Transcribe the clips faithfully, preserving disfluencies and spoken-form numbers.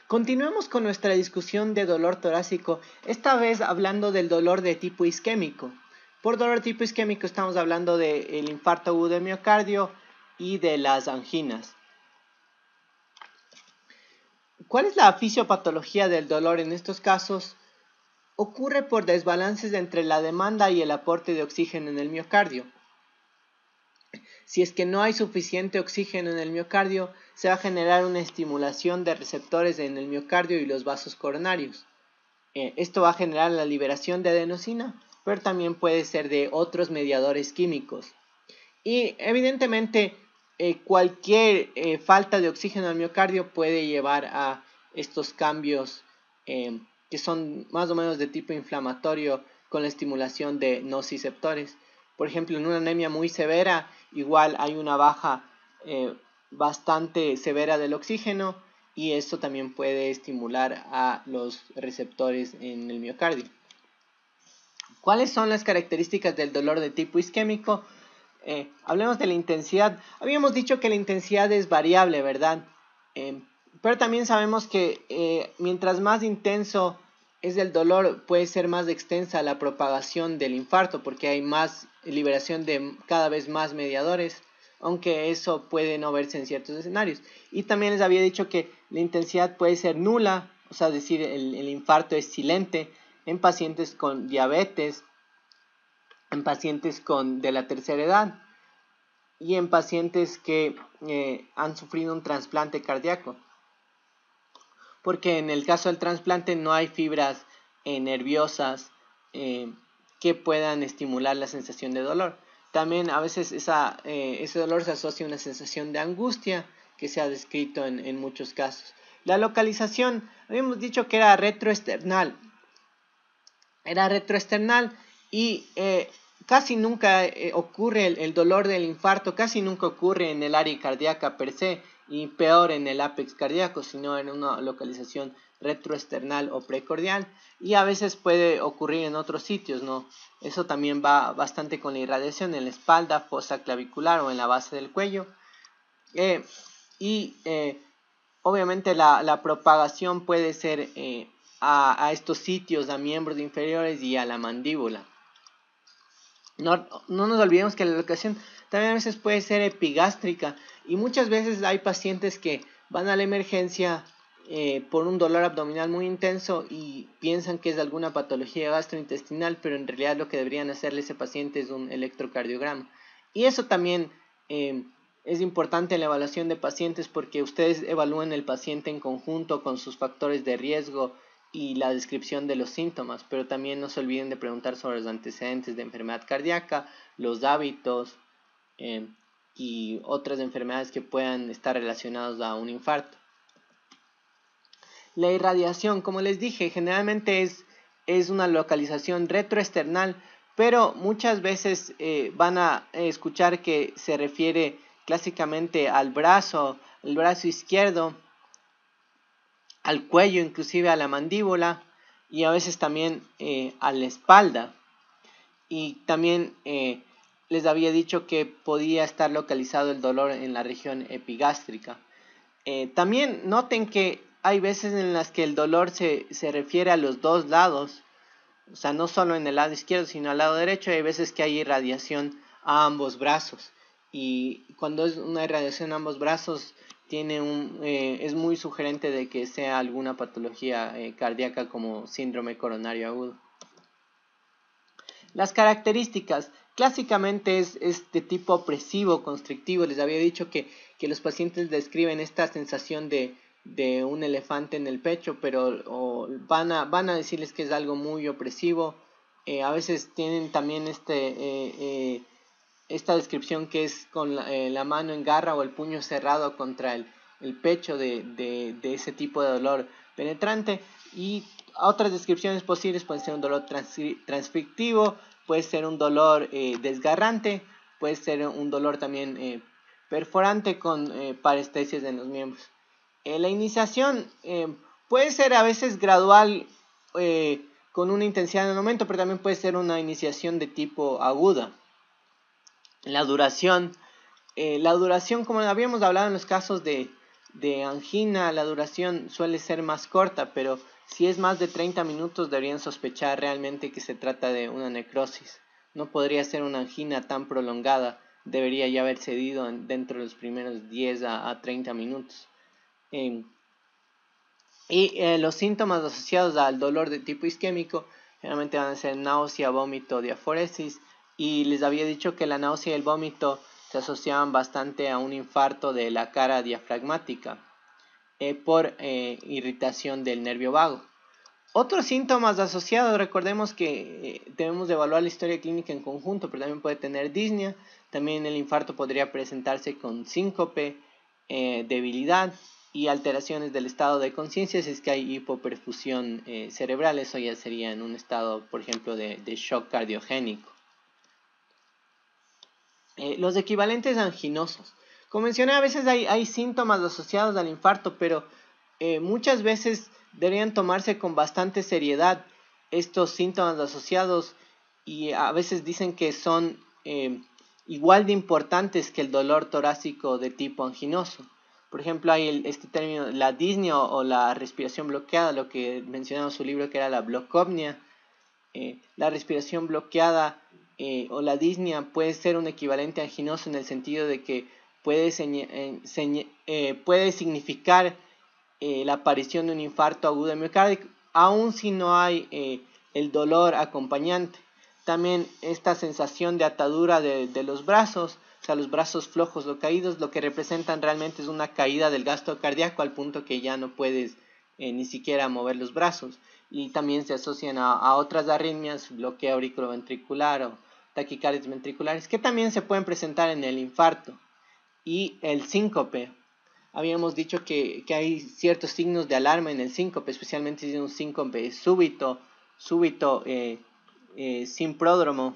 Continuemos con nuestra discusión de dolor torácico, esta vez hablando del dolor de tipo isquémico. Por dolor de tipo isquémico estamos hablando del infarto agudo de miocardio y de las anginas. ¿Cuál es la fisiopatología del dolor en estos casos? Ocurre por desbalances entre la demanda y el aporte de oxígeno en el miocardio. Si es que no hay suficiente oxígeno en el miocardio, se va a generar una estimulación de receptores en el miocardio y los vasos coronarios. Eh, esto va a generar la liberación de adenosina, pero también puede ser de otros mediadores químicos. Y evidentemente eh, cualquier eh, falta de oxígeno al miocardio puede llevar a estos cambios eh, que son más o menos de tipo inflamatorio con la estimulación de nociceptores. Por ejemplo, en una anemia muy severa, igual hay una baja eh, bastante severa del oxígeno y esto también puede estimular a los receptores en el miocardio. ¿Cuáles son las características del dolor de tipo isquémico? Eh, hablemos de la intensidad. Habíamos dicho que la intensidad es variable, ¿verdad? Eh, pero también sabemos que eh, mientras más intenso es el dolor, puede ser más extensa la propagación del infarto, porque hay más liberación de cada vez más mediadores, aunque eso puede no verse en ciertos escenarios. Y también les había dicho que la intensidad puede ser nula, o sea, es decir, el, el infarto es silente en pacientes con diabetes, en pacientes con, de la tercera edad y en pacientes que eh, han sufrido un trasplante cardíaco. Porque en el caso del trasplante no hay fibras eh, nerviosas eh, que puedan estimular la sensación de dolor. También a veces esa, eh, ese dolor se asocia a una sensación de angustia que se ha descrito en, en muchos casos. La localización, habíamos dicho que era retroesternal. Era retroesternal y eh, casi nunca eh, ocurre el, el dolor del infarto, casi nunca ocurre en el área cardíaca per se y peor en el ápex cardíaco, sino en una localización retroesternal o precordial y a veces puede ocurrir en otros sitios, ¿no? Eso también va bastante con la irradiación en la espalda, fosa clavicular o en la base del cuello. Eh, y eh, obviamente la, la propagación puede ser eh, a, a estos sitios, a miembros inferiores y a la mandíbula. No, no nos olvidemos que la locación también a veces puede ser epigástrica y muchas veces hay pacientes que van a la emergencia eh, por un dolor abdominal muy intenso y piensan que es alguna patología gastrointestinal, pero en realidad lo que deberían hacerle a ese paciente es un electrocardiograma. Y eso también eh, es importante en la evaluación de pacientes porque ustedes evalúan el paciente en conjunto con sus factores de riesgo y la descripción de los síntomas, pero también no se olviden de preguntar sobre los antecedentes de enfermedad cardíaca, los hábitos eh, y otras enfermedades que puedan estar relacionadas a un infarto. La irradiación, como les dije, generalmente es, es una localización retroesternal, pero muchas veces eh, van a escuchar que se refiere clásicamente al brazo, el brazo izquierdo, al cuello, inclusive a la mandíbula y a veces también eh, a la espalda. Y también eh, les había dicho que podía estar localizado el dolor en la región epigástrica. Eh, también noten que hay veces en las que el dolor se, se refiere a los dos lados, o sea, no solo en el lado izquierdo, sino al lado derecho. Hay veces que hay irradiación a ambos brazos. Y cuando es una irradiación a ambos brazos, tiene un, eh, es muy sugerente de que sea alguna patología eh, cardíaca como síndrome coronario agudo. Las características, clásicamente es, es de tipo opresivo, constrictivo. Les había dicho que, que los pacientes describen esta sensación de, de un elefante en el pecho, pero o van, a, van a decirles que es algo muy opresivo. Eh, a veces tienen también este, eh, eh, esta descripción que es con la, eh, la mano en garra o el puño cerrado contra el, el pecho de, de, de ese tipo de dolor penetrante. Y otras descripciones posibles pueden ser un dolor transcriptivo, puede ser un dolor eh, desgarrante, puede ser un dolor también eh, perforante con eh, parestesias en los miembros. Eh, la iniciación eh, puede ser a veces gradual eh, con una intensidad en el momento, pero también puede ser una iniciación de tipo aguda. La duración, eh, la duración como habíamos hablado en los casos de, de angina la duración suele ser más corta, pero si es más de treinta minutos deberían sospechar realmente que se trata de una necrosis. No podría ser una angina tan prolongada, debería ya haber cedido dentro de los primeros diez a treinta minutos. Eh, y eh, los síntomas asociados al dolor de tipo isquémico generalmente van a ser náusea, vómito, diaforesis, y les había dicho que la náusea y el vómito se asociaban bastante a un infarto de la cara diafragmática eh, por eh, irritación del nervio vago. Otros síntomas asociados, recordemos que eh, debemos de evaluar la historia clínica en conjunto, pero también puede tener disnea, también el infarto podría presentarse con síncope, eh, debilidad y alteraciones del estado de conciencia si es que hay hipoperfusión eh, cerebral. Eso ya sería en un estado, por ejemplo, de, de shock cardiogénico. Eh, los equivalentes anginosos. Como mencioné, a veces hay, hay síntomas asociados al infarto, pero eh, muchas veces deberían tomarse con bastante seriedad estos síntomas asociados, y a veces dicen que son eh, igual de importantes que el dolor torácico de tipo anginoso. Por ejemplo, hay el, este término, la disnea o, o la respiración bloqueada, lo que mencionaba en su libro que era la blocopnia. Eh, la respiración bloqueada eh, o la disnea puede ser un equivalente anginoso en el sentido de que puede, señ eh, señ eh, puede significar eh, la aparición de un infarto agudo de miocardio, aun si no hay eh, el dolor acompañante. También esta sensación de atadura de, de los brazos, o sea, los brazos flojos o caídos, lo que representan realmente es una caída del gasto cardíaco al punto que ya no puedes eh, ni siquiera mover los brazos. Y también se asocian a, a otras arritmias, bloqueo auriculoventricular o taquicardias ventriculares, que también se pueden presentar en el infarto. Y el síncope. Habíamos dicho que, que hay ciertos signos de alarma en el síncope, especialmente si es un síncope súbito, súbito eh, eh, sin pródromo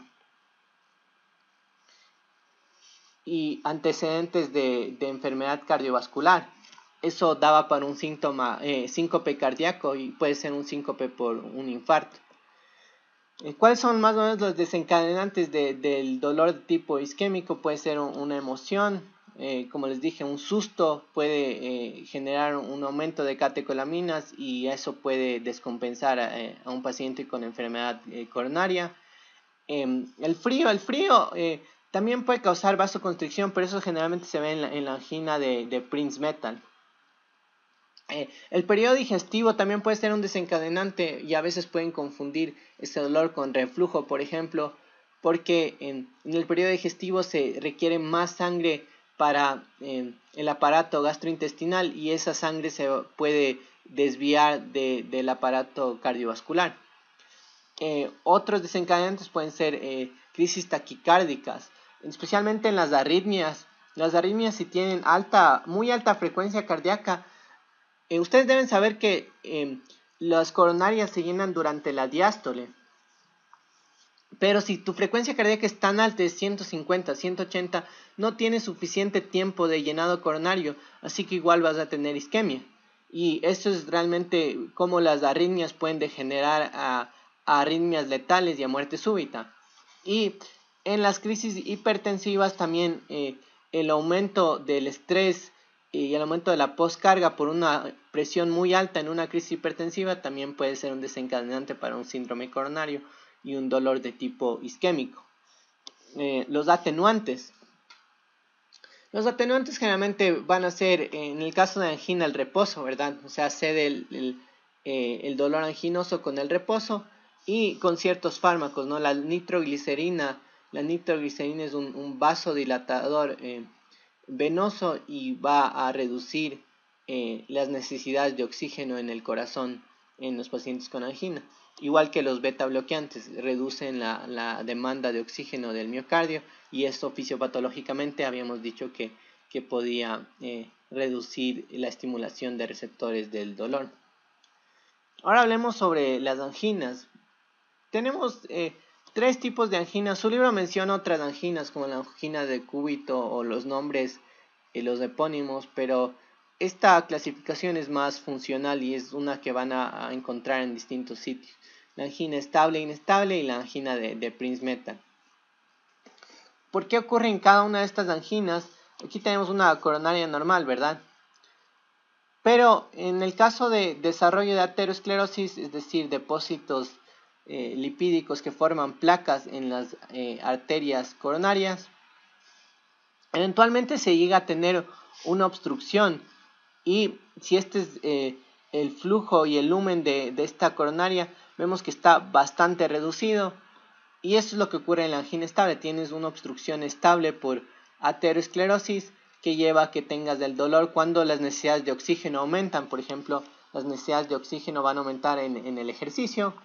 y antecedentes de, de enfermedad cardiovascular. Eso daba para un síntoma eh, síncope cardíaco y puede ser un síncope por un infarto. Eh, ¿Cuáles son más o menos los desencadenantes de, del dolor de tipo isquémico? Puede ser un, una emoción, eh, como les dije, un susto puede eh, generar un aumento de catecolaminas y eso puede descompensar a, eh, a un paciente con enfermedad eh, coronaria. Eh, el frío, el frío eh, también puede causar vasoconstricción, pero eso generalmente se ve en la, en la angina de, de Prinzmetal. Eh, el periodo digestivo también puede ser un desencadenante y a veces pueden confundir este dolor con reflujo, por ejemplo, porque en, en el periodo digestivo se requiere más sangre para eh, el aparato gastrointestinal y esa sangre se puede desviar de, del aparato cardiovascular. Eh, otros desencadenantes pueden ser eh, crisis taquicárdicas, especialmente en las arritmias. Las arritmias, si tienen alta, muy alta frecuencia cardíaca, Eh, ustedes deben saber que eh, las coronarias se llenan durante la diástole. Pero si tu frecuencia cardíaca es tan alta, es ciento cincuenta, ciento ochenta, no tienes suficiente tiempo de llenado coronario, así que igual vas a tener isquemia. Y eso es realmente cómo las arritmias pueden degenerar a, a arritmias letales y a muerte súbita. Y en las crisis hipertensivas también eh, el aumento del estrés y el aumento de la postcarga por una presión muy alta en una crisis hipertensiva también puede ser un desencadenante para un síndrome coronario y un dolor de tipo isquémico. Eh, los atenuantes. Los atenuantes generalmente van a ser, en el caso de angina, el reposo, ¿verdad? O sea, cede el, el, eh, el dolor anginoso con el reposo y con ciertos fármacos, ¿no? La nitroglicerina, la nitroglicerina es un, un vasodilatador eh, venoso y va a reducir eh, las necesidades de oxígeno en el corazón en los pacientes con angina. Igual que los beta bloqueantes, reducen la, la demanda de oxígeno del miocardio y esto fisiopatológicamente habíamos dicho que, que podía eh, reducir la estimulación de receptores del dolor. Ahora hablemos sobre las anginas. Tenemos eh, tres tipos de anginas. Su libro menciona otras anginas como la angina de cúbito o los nombres, eh, los epónimos, pero esta clasificación es más funcional y es una que van a, a encontrar en distintos sitios. La angina estable e inestable y la angina de, de Prinzmetal. ¿Por qué ocurre en cada una de estas anginas? Aquí tenemos una coronaria normal, ¿verdad? Pero en el caso de desarrollo de aterosclerosis, es decir, depósitos eh, lipídicos que forman placas en las eh, arterias coronarias, eventualmente se llega a tener una obstrucción, y si este es eh, el flujo y el lumen de, de esta coronaria, vemos que está bastante reducido, y eso es lo que ocurre en la angina estable. Tienes una obstrucción estable por aterosclerosis que lleva a que tengas el dolor cuando las necesidades de oxígeno aumentan. Por ejemplo, las necesidades de oxígeno van a aumentar en, en el ejercicio,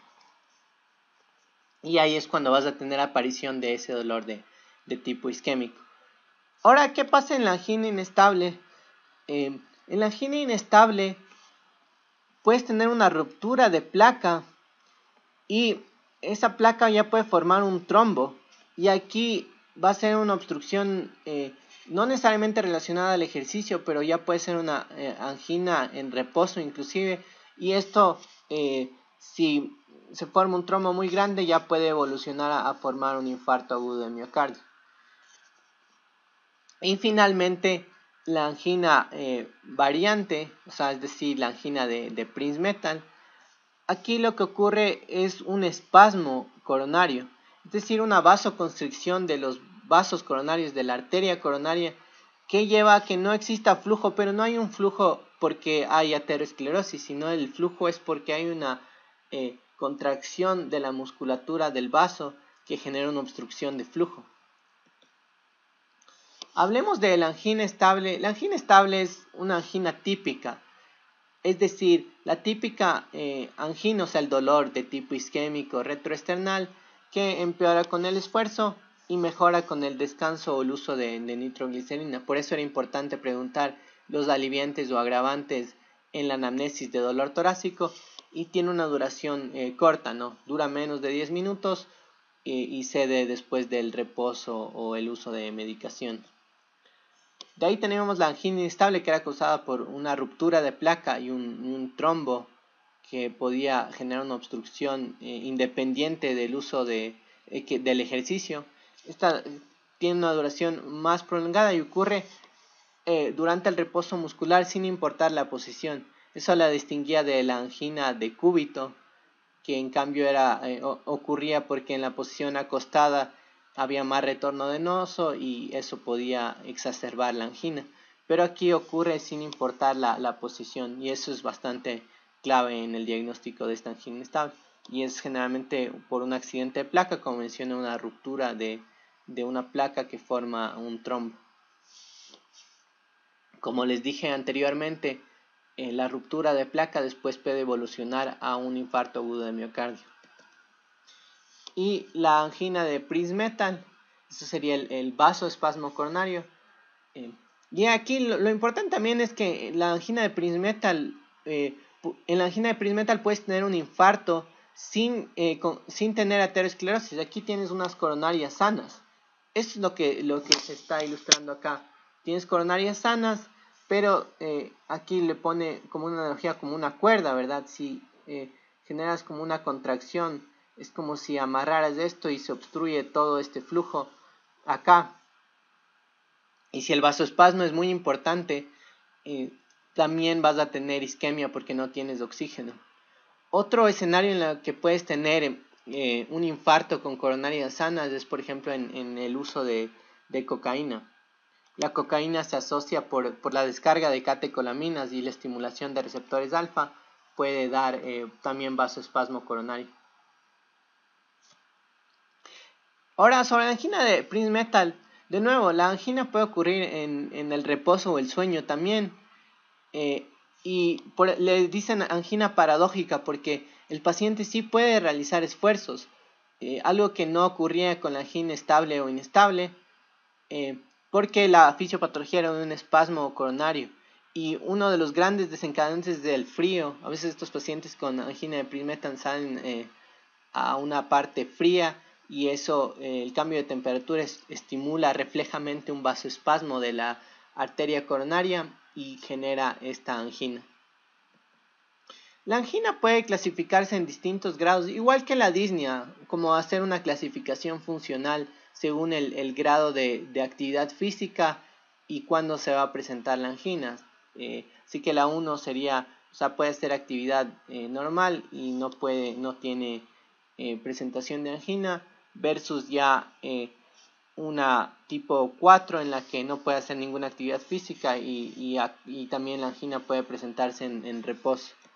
y ahí es cuando vas a tener aparición de ese dolor de, de tipo isquémico. Ahora, ¿qué pasa en la angina inestable? Eh, en la angina inestable puedes tener una ruptura de placa, y esa placa ya puede formar un trombo, y aquí va a ser una obstrucción eh, no necesariamente relacionada al ejercicio, pero ya puede ser una eh, angina en reposo inclusive, y esto eh, si se forma un trombo muy grande ya puede evolucionar a, a formar un infarto agudo de miocardio. Y finalmente la angina eh, variante, o sea, es decir, la angina de, de Prinzmetal. Aquí lo que ocurre es un espasmo coronario, es decir, una vasoconstricción de los vasos coronarios de la arteria coronaria, que lleva a que no exista flujo, pero no hay un flujo porque hay aterosclerosis, sino el flujo es porque hay una eh, contracción de la musculatura del vaso que genera una obstrucción de flujo. Hablemos de la angina estable. La angina estable es una angina típica. Es decir, la típica eh, angina, o sea, el dolor de tipo isquémico retroesternal, que empeora con el esfuerzo y mejora con el descanso o el uso de, de nitroglicerina. Por eso era importante preguntar los aliviantes o agravantes en la anamnesis de dolor torácico, y tiene una duración eh, corta, ¿no? Dura menos de diez minutos eh, y cede después del reposo o el uso de medicación. De ahí teníamos la angina inestable, que era causada por una ruptura de placa y un, un trombo que podía generar una obstrucción eh, independiente del uso de, eh, que, del ejercicio. Esta eh, tiene una duración más prolongada y ocurre eh, durante el reposo muscular sin importar la posición. Eso la distinguía de la angina de cúbito, que en cambio era, eh, ocurría porque en la posición acostada había más retorno venoso y eso podía exacerbar la angina. Pero aquí ocurre sin importar la, la posición, y eso es bastante clave en el diagnóstico de esta angina estable. Y es generalmente por un accidente de placa, como menciona, una ruptura de, de una placa que forma un trombo. Como les dije anteriormente, eh, la ruptura de placa después puede evolucionar a un infarto agudo de miocardio. Y la angina de Prinzmetal, eso sería el, el vasoespasmo coronario. Eh, y aquí lo, lo importante también es que la angina de Prinzmetal, eh, en la angina de Prinzmetal puedes tener un infarto sin, eh, con, sin tener aterosclerosis. Aquí tienes unas coronarias sanas. Eso es lo que, lo que se está ilustrando acá. Tienes coronarias sanas, pero eh, aquí le pone como una analogía, como una cuerda, ¿verdad? Si eh, generas como una contracción, es como si amarraras esto y se obstruye todo este flujo acá. Y si el vasoespasmo es muy importante, eh, también vas a tener isquemia porque no tienes oxígeno. Otro escenario en el que puedes tener eh, un infarto con coronarias sanas es, por ejemplo, en, en el uso de, de cocaína. La cocaína se asocia por, por la descarga de catecolaminas y la estimulación de receptores alfa, puede dar eh, también vasoespasmo coronario. Ahora, sobre la angina de Prinzmetal, de nuevo, la angina puede ocurrir en, en el reposo o el sueño también. Eh, y por, le dicen angina paradójica porque el paciente sí puede realizar esfuerzos, eh, algo que no ocurría con la angina estable o inestable, eh, porque la fisiopatología era un espasmo coronario. Y uno de los grandes desencadenantes del frío, a veces estos pacientes con angina de Prinzmetal salen eh, a una parte fría, y eso, eh, el cambio de temperatura es, estimula reflejamente un vasoespasmo de la arteria coronaria y genera esta angina. La angina puede clasificarse en distintos grados, igual que la disnea, como hacer una clasificación funcional según el, el grado de, de actividad física y cuándo se va a presentar la angina. Eh, así que la uno sería, o sea, puede ser actividad eh, normal y no, puede, no tiene eh, presentación de angina, versus ya eh, una tipo cuatro en la que no puede hacer ninguna actividad física y, y, y también la angina puede presentarse en, en reposo.